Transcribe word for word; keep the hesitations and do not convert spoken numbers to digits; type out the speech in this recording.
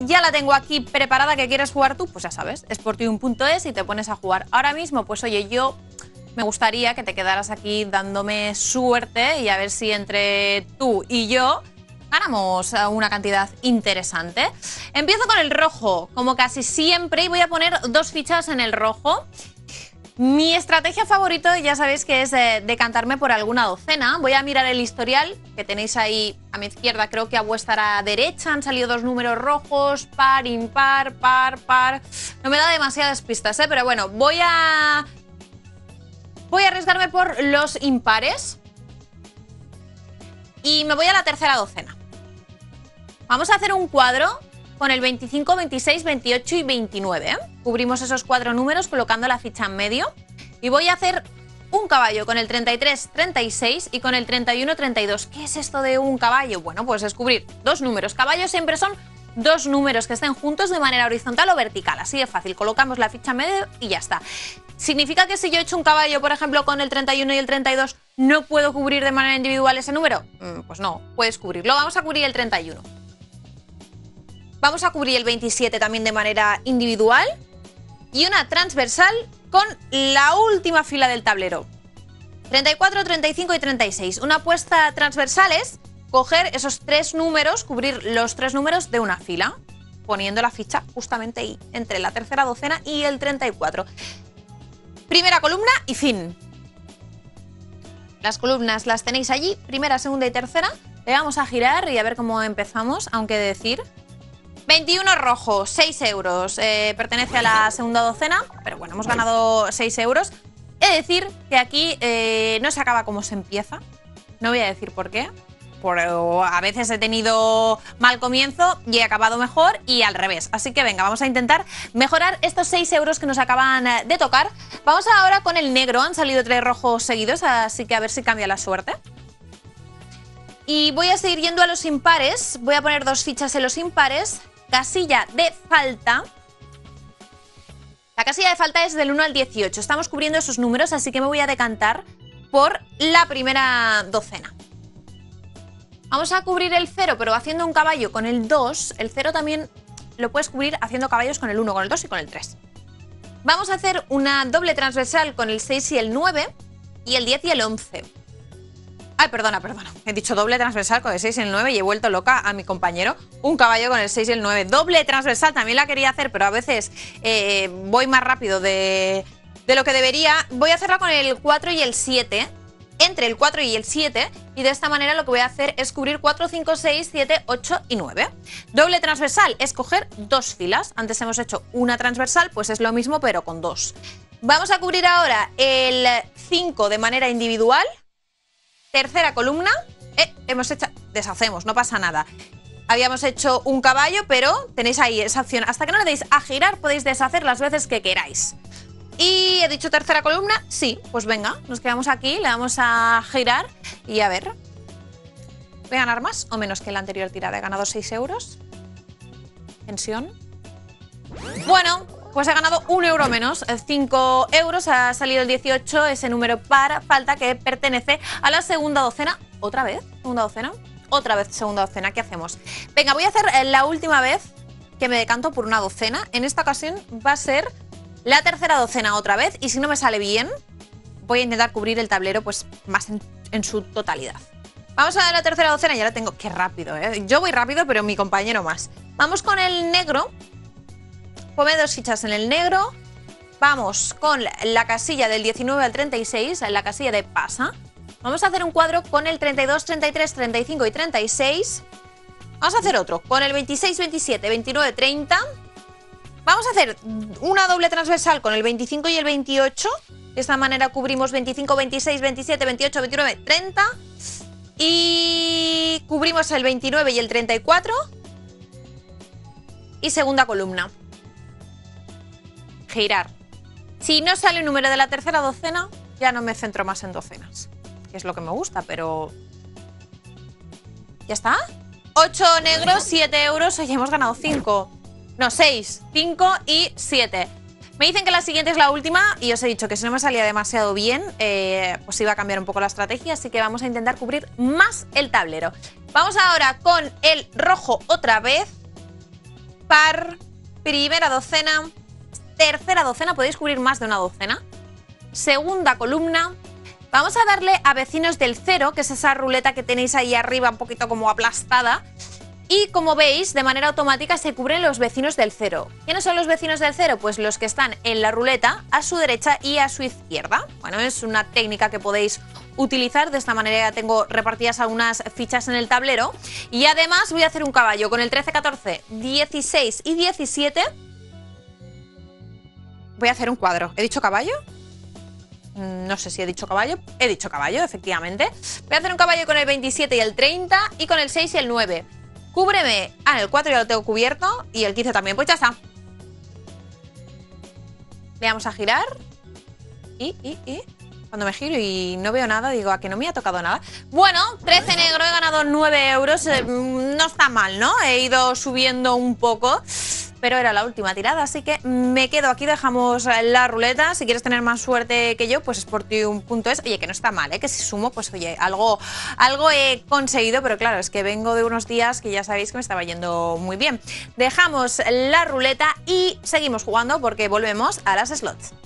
ya la tengo aquí preparada, que quieres jugar tú, pues ya sabes, sportium punto es y te pones a jugar. Ahora mismo, pues oye, yo me gustaría que te quedaras aquí dándome suerte y a ver si entre tú y yo ganamos una cantidad interesante. Empiezo con el rojo, como casi siempre, y voy a poner dos fichas en el rojo. Mi estrategia favorita, ya sabéis que es eh, decantarme por alguna docena. Voy a mirar el historial que tenéis ahí a mi izquierda, creo que a vuestra derecha han salido dos números rojos, par, impar, par, par. No me da demasiadas pistas, ¿eh? Pero bueno, voy a... Voy a arriesgarme por los impares. Y me voy a la tercera docena. Vamos a hacer un cuadro con el veinticinco, veintiséis, veintiocho y veintinueve. ¿eh? Cubrimos esos cuatro números colocando la ficha en medio. Y voy a hacer un caballo con el treinta y tres, treinta y seis y con el treinta y uno, treinta y dos. ¿Qué es esto de un caballo? Bueno, pues descubrir dos números. Caballos siempre son dos números que estén juntos de manera horizontal o vertical. Así de fácil. Colocamos la ficha en medio y ya está. ¿Significa que si yo he hecho un caballo, por ejemplo, con el treinta y uno y el treinta y dos, no puedo cubrir de manera individual ese número? Pues no, puedes cubrirlo. Vamos a cubrir el treinta y uno. Vamos a cubrir el veintisiete también de manera individual. Y una transversal con la última fila del tablero. treinta y cuatro, treinta y cinco y treinta y seis. Una apuesta transversal es coger esos tres números, cubrir los tres números de una fila, poniendo la ficha justamente ahí, entre la tercera docena y el treinta y cuatro. Primera columna y fin. Las columnas las tenéis allí, primera, segunda y tercera. Le vamos a girar y a ver cómo empezamos, aunque decir... veintiuno rojo, seis euros. Eh, pertenece a la segunda docena, pero bueno, hemos ganado seis euros. He de decir que aquí eh, no se acaba como se empieza. No voy a decir por qué. Por, a veces he tenido mal comienzo y he acabado mejor y al revés. Así que venga, vamos a intentar mejorar estos seis euros que nos acaban de tocar. Vamos ahora con el negro. Han salido tres rojos seguidos, así que a ver si cambia la suerte. Y voy a seguir yendo a los impares. Voy a poner dos fichas en los impares. Casilla de falta. La casilla de falta es del uno al dieciocho. Estamos cubriendo esos números, así que me voy a decantar por la primera docena. Vamos a cubrir el cero, pero haciendo un caballo con el dos. El cero también lo puedes cubrir haciendo caballos con el uno, con el dos y con el tres. Vamos a hacer una doble transversal con el seis y el nueve y el diez y el once. Ay, perdona, perdona. He dicho doble transversal con el seis y el nueve y he vuelto loca a mi compañero. Un caballo con el seis y el nueve. Doble transversal también la quería hacer, pero a veces eh, voy más rápido de, de lo que debería. Voy a hacerla con el cuatro y el siete. Entre el cuatro y el siete. Y de esta manera lo que voy a hacer es cubrir cuatro, cinco, seis, siete, ocho y nueve. Doble transversal es coger dos filas. Antes hemos hecho una transversal, pues es lo mismo, pero con dos. Vamos a cubrir ahora el cinco de manera individual. Tercera columna, eh, hemos hecho, deshacemos, no pasa nada. Habíamos hecho un caballo, pero tenéis ahí esa opción. Hasta que no le deis a girar, podéis deshacer las veces que queráis. Y he dicho tercera columna, sí, pues venga, nos quedamos aquí, le damos a girar y a ver. ¿Voy a ganar más o menos que la anterior tirada? He ganado seis euros. Pensión. Bueno, pues he ganado un euro menos, cinco euros, ha salido el dieciocho, ese número para falta que pertenece a la segunda docena. ¿Otra vez? ¿Segunda docena? Otra vez segunda docena, ¿qué hacemos? Venga, voy a hacer la última vez que me decanto por una docena. En esta ocasión va a ser la tercera docena otra vez y si no me sale bien, voy a intentar cubrir el tablero pues más en, en su totalidad. Vamos a la tercera docena, ya la tengo. Qué rápido, ¿eh? Yo voy rápido, pero mi compañero más. Vamos con el negro. Ponme dos fichas en el negro. Vamos con la casilla del diecinueve al treinta y seis, en la casilla de pasa. Vamos a hacer un cuadro con el treinta y dos, treinta y tres, treinta y cinco y treinta y seis. Vamos a hacer otro con el veintiséis, veintisiete, veintinueve, treinta. Vamos a hacer una doble transversal con el veinticinco y el veintiocho. De esta manera cubrimos veinticinco, veintiséis, veintisiete, veintiocho, veintinueve, treinta. Y cubrimos el veintinueve y el treinta y cuatro. Y segunda columna. Girar. Si no sale el número de la tercera docena, ya no me centro más en docenas, que es lo que me gusta, pero... ¿Ya está? ocho negros, siete euros. Oye, hemos ganado cinco. No, seis, cinco y siete. Me dicen que la siguiente es la última y os he dicho que si no me salía demasiado bien, eh, pues iba a cambiar un poco la estrategia, así que vamos a intentar cubrir más el tablero. Vamos ahora con el rojo otra vez. par, primera docena, tercera docena, podéis cubrir más de una docena, segunda columna. Vamos a darle a vecinos del cero, que es esa ruleta que tenéis ahí arriba un poquito como aplastada. Y como veis, de manera automática se cubren los vecinos del cero. ¿Quiénes son los vecinos del cero? Pues los que están en la ruleta a su derecha y a su izquierda. Bueno, es una técnica que podéis utilizar. De esta manera ya tengo repartidas algunas fichas en el tablero. Y además voy a hacer un caballo con el trece, catorce, dieciséis y diecisiete. Voy a hacer un cuadro. ¿He dicho caballo? No sé si he dicho caballo. He dicho caballo, efectivamente. Voy a hacer un caballo con el veintisiete y el treinta y con el seis y el nueve. Cúbreme. Ah, el cuatro ya lo tengo cubierto. Y el quince también. Pues ya está. Le vamos a girar. Y, y, y. Cuando me giro y no veo nada, digo, ¿a que no me ha tocado nada? Bueno, trece negro, he ganado nueve euros. Eh, no está mal, ¿no? He ido subiendo un poco. Pero era la última tirada, así que me quedo aquí, dejamos la ruleta. Si quieres tener más suerte que yo, pues sportium punto es. Oye, que no está mal, ¿eh? Que si sumo, pues oye, algo, algo he conseguido, pero claro, es que vengo de unos días que ya sabéis que me estaba yendo muy bien. Dejamos la ruleta y seguimos jugando porque volvemos a las slots.